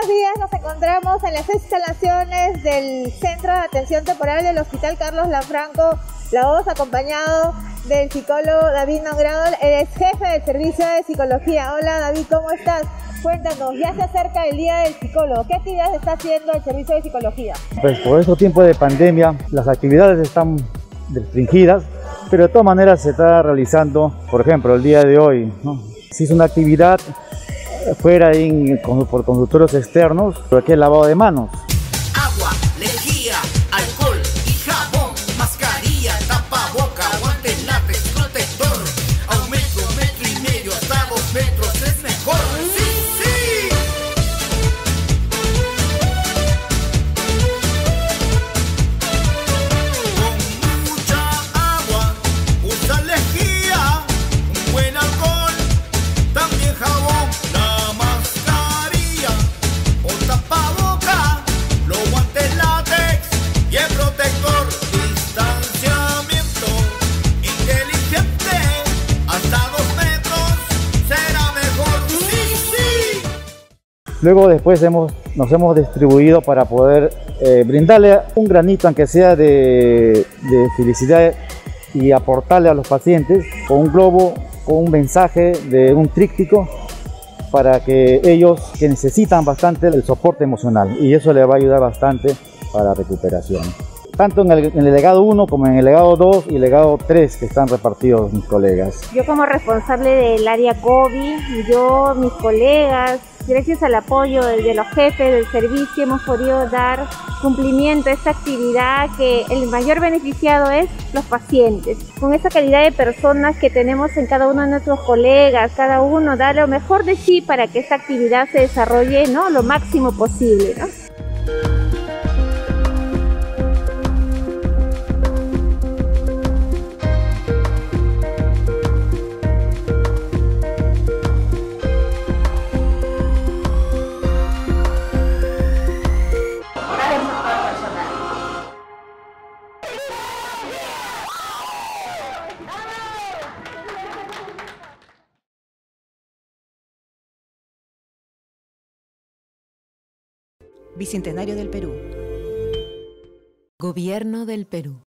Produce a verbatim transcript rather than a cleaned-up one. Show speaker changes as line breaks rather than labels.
buenos días. Nos encontramos en las instalaciones del Centro de Atención Temporal del Hospital Carlos Lanfranco, la voz, acompañado del psicólogo David Nongrado, el ex jefe del Servicio de Psicología. Hola David, ¿cómo estás? Cuéntanos, ya se acerca el Día del Psicólogo. ¿Qué actividades está haciendo el Servicio de Psicología?
Pues por estos tiempos de pandemia, las actividades están restringidas, pero de todas maneras se está realizando, por ejemplo, el día de hoy, ¿no? Se hizo una actividad fuera en, con, por consultorios externos, pero aquí el lavado de manos.
Agua, lejía, alcohol y jabón, mascarilla, tapaboca, guantes, látex, protector. A un metro, metro y medio, hasta dos metros es mejor. ¡Sí, sí! Con mucha agua, usa lejía, un buen alcohol, también jabón.
Luego después hemos, nos hemos distribuido para poder eh, brindarle un granito, aunque sea de, de felicidad, y aportarle a los pacientes con un globo, con un mensaje de un tríptico, para que ellos que necesitan bastante el soporte emocional, y eso les va a ayudar bastante para la recuperación. Tanto en el, en el legado uno como en el legado dos y el legado tres que están repartidos mis colegas.
Yo como responsable del área COVID, yo, mis colegas, gracias al apoyo de los jefes del servicio hemos podido dar cumplimiento a esta actividad, que el mayor beneficiado es los pacientes. Con esa calidad de personas que tenemos en cada uno de nuestros colegas, cada uno da lo mejor de sí para que esta actividad se desarrolle, ¿no?, lo máximo posible, ¿no?
Bicentenario del Perú. Gobierno del Perú.